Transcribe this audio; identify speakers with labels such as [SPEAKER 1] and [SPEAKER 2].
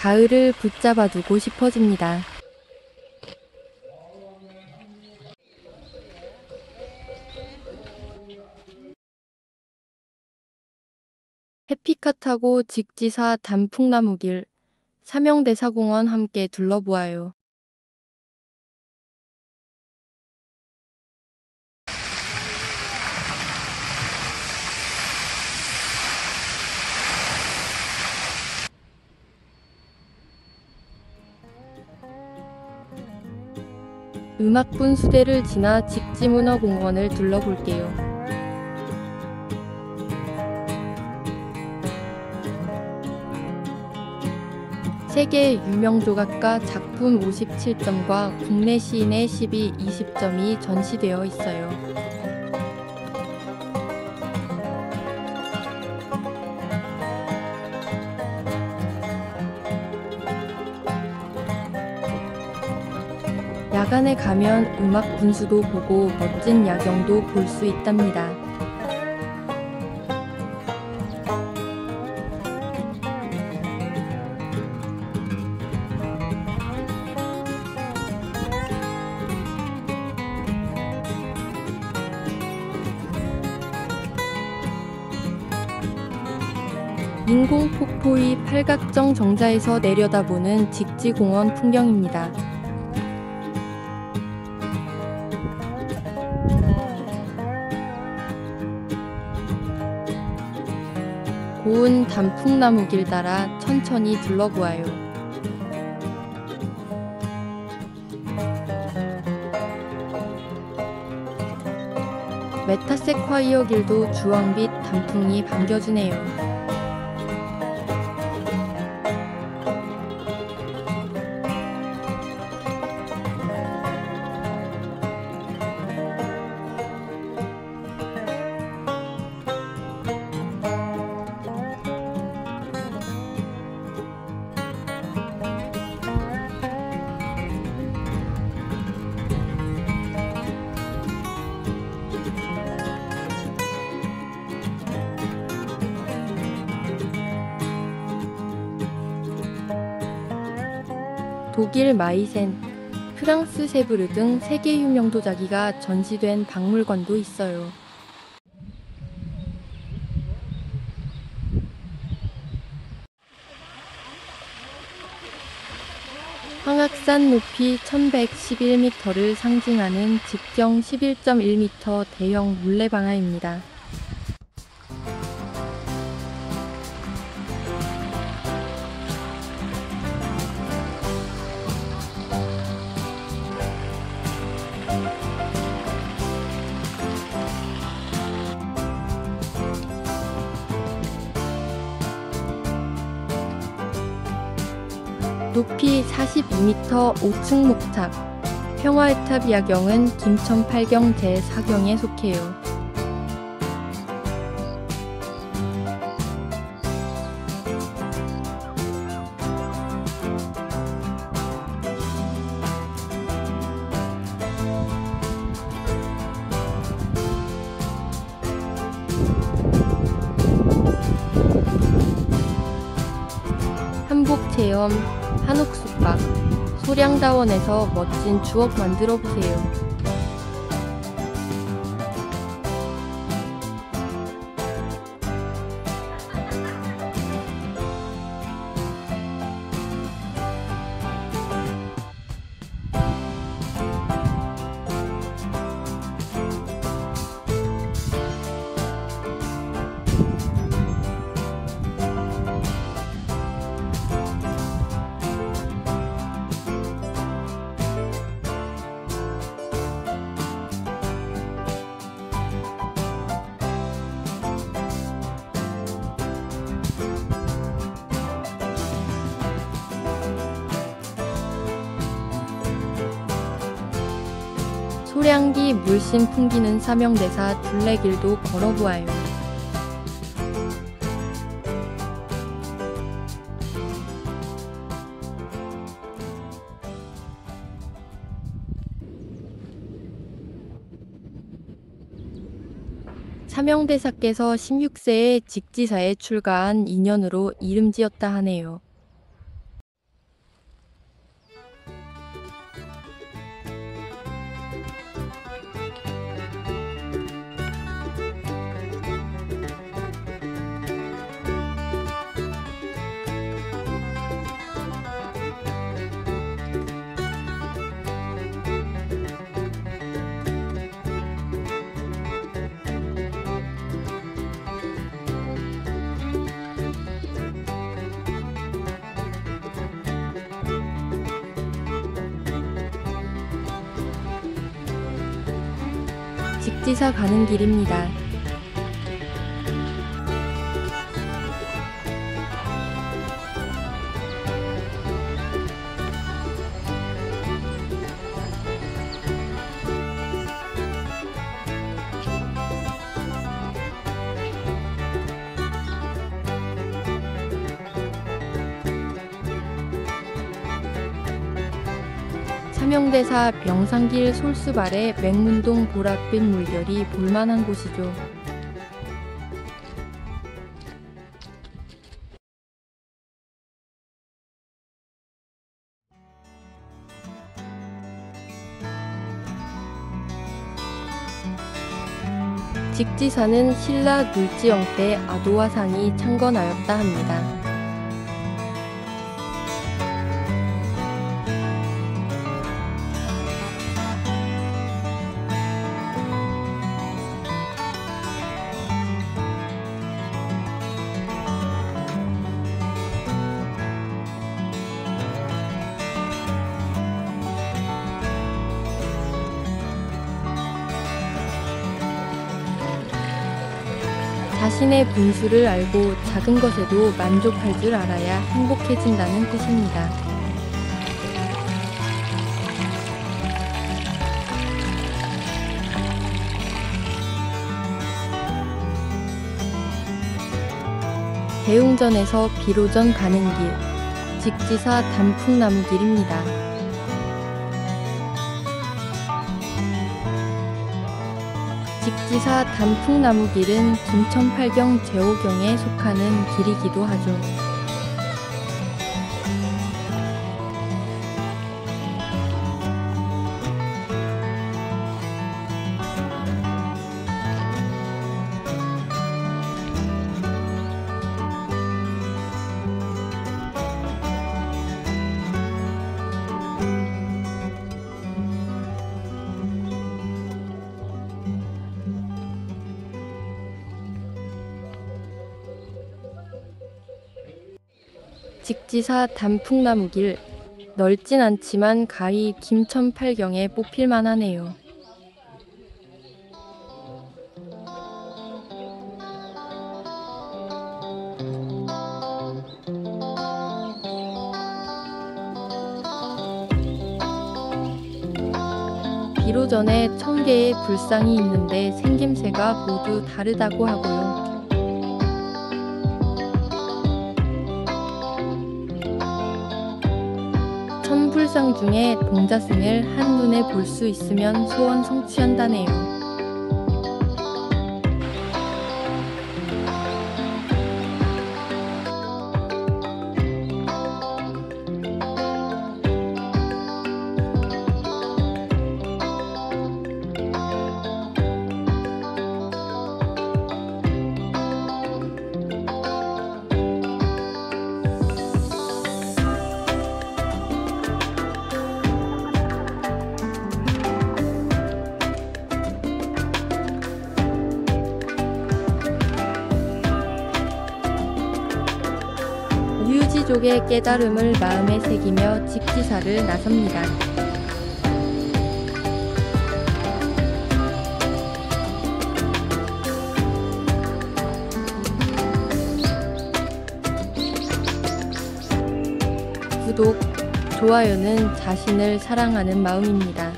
[SPEAKER 1] 가을을 붙잡아두고 싶어집니다. 해피카 타고 직지사 단풍나무길, 삼형대사공원 함께 둘러보아요. 음악분수대를 지나 직지문화공원을 둘러볼게요. 세계 유명 조각가 작품 57점과 국내 시인의 시비 20점이 전시되어 있어요. 야간에 가면 음악 분수도 보고 멋진 야경도 볼 수 있답니다. 인공폭포의 팔각정 정자에서 내려다보는 직지공원 풍경입니다. 고운 단풍나무길 따라 천천히 둘러보아요. 메타세콰이어 길도 주황빛 단풍이 반겨주네요. 독일 마이센, 프랑스 세브르 등 세계 유명 도자기가 전시된 박물관도 있어요. 황악산 높이 1111m를 상징하는 직경 11.1m 대형 물레방아입니다. 높이 42m 5층 목탑, 평화의 탑 야경은 김천 8경 제4경에 속해요. 한복체험, 한옥숙박, 소량다원에서 멋진 추억 만들어보세요. 소량기 물씬 풍기는 삼형대사 둘레길도 걸어보아요. 삼형대사께서 16세에 직지사에 출가한 인연으로 이름 지었다 하네요. 직지사 가는 길입니다. 삼형대사 명산길 솔숲 아래 맹문동 보랏빛 물결이 볼만한 곳이죠. 직지사는 신라 물지영 때 아도와 상이 창건하였다 합니다. 자신의 분수를 알고 작은 것에도 만족할 줄 알아야 행복해진다는 뜻입니다. 대웅전에서 비로전 가는 길, 직지사 단풍나무길입니다. 직지사 단풍나무길은 김천팔경 제오경에 속하는 길이기도 하죠. 직지사 단풍나무길, 넓진 않지만 가히 김천팔경에 뽑힐만 하네요. 비로전에 1000개의 불상이 있는데 생김새가 모두 다르다고 하고요. 천불상 중에 동자승을 한눈에 볼 수 있으면 소원 성취한다네요. 유지족의 깨달음을 마음에 새기며 직지사를 나섭니다. 구독, 좋아요는 자신을 사랑하는 마음입니다.